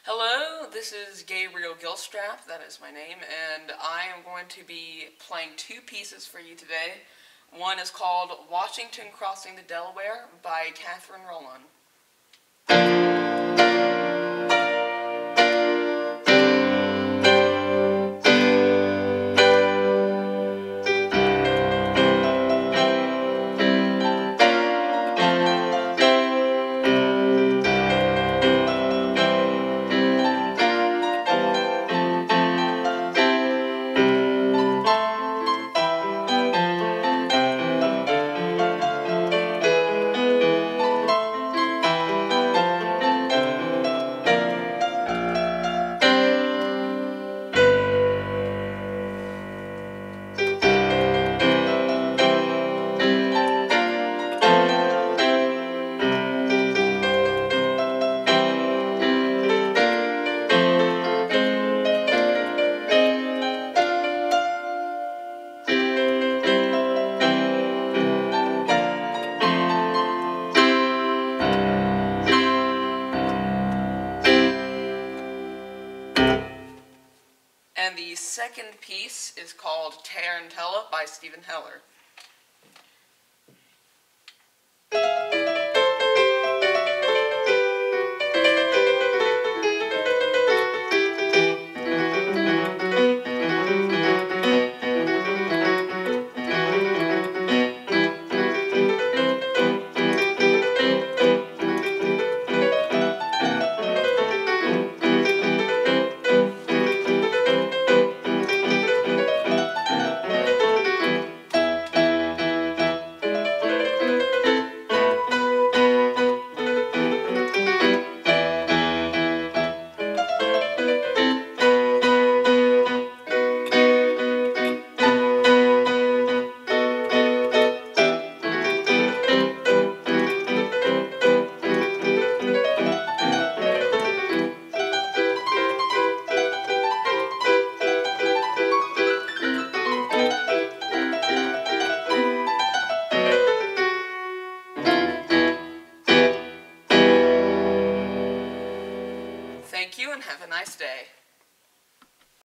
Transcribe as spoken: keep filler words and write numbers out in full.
Hello, this is Gabriel Gilstrap, that is my name, and I am going to be playing two pieces for you today. One is called Washington Crossing the Delaware by Catherine Rollin. And the second piece is called Tarantella by Stephen Heller. Thank you and have a nice day.